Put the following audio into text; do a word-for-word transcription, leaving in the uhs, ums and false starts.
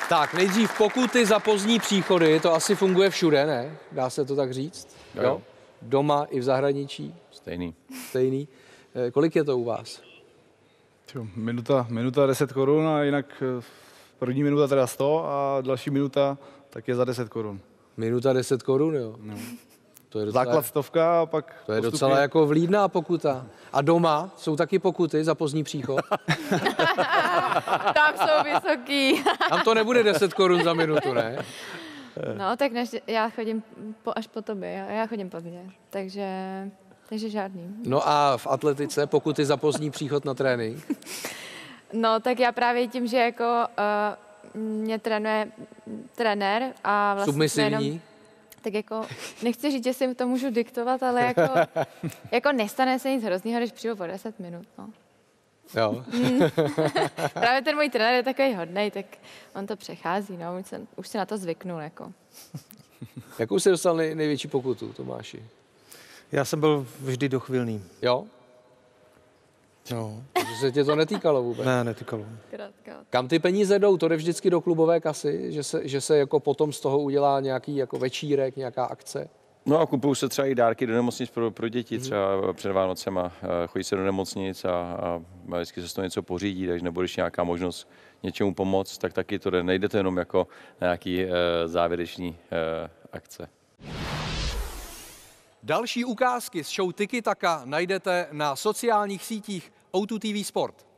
Tak, nejdřív pokuty za pozdní příchody, to asi funguje všude, ne? Dá se to tak říct? Jo. jo. Doma i v zahraničí? Stejný. Stejný. E, kolik je to u vás? Čo, minuta, minuta deset korun a jinak první minuta teda sto a další minuta tak je za deset korun. Minuta deset korun, jo? No. To je docela, základ stovka a pak To je postupně. docela jako vlídná pokuta. A doma jsou taky pokuty za pozdní příchod? Tam jsou vysoký. Tam to nebude deset korun za minutu, ne? No, tak než, já chodím po, až po tobě, já, já chodím pozdě, takže, takže žádný. No a v atletice pokuty za pozdní příchod na trénink? No, tak já právě tím, že jako uh, mě trénuje trenér a vlastně Submisivní? Jenom, tak jako, nechci říct, že si to můžu diktovat, ale jako, jako nestane se nic hroznýho, když přijdu po deset minut, no. Jo. Právě ten můj trenér je takový hodnej, tak on to přechází, no, už se, už se na to zvyknul, jako. Jakou jsi dostal nej, největší pokutu, Tomáši? Já jsem byl vždy dochvilný. Jo? No. Takže se tě to netýkalo vůbec? Ne, netýkalo. Kam ty peníze jdou? To jde vždycky do klubové kasy? Že se, že se jako potom z toho udělá nějaký jako večírek, nějaká akce? No a kupují se třeba i dárky do nemocnic pro, pro děti, třeba před Vánocema. Chodí se do nemocnic a, a vždycky se z toho něco pořídí, takže nebo když nějaká možnost něčemu pomoct, tak taky to jde. Nejde to jenom jako na nějaký uh, závěrečný uh, akce. Další ukázky z show Tiki Taka najdete na sociálních sítích O dva T V Sport.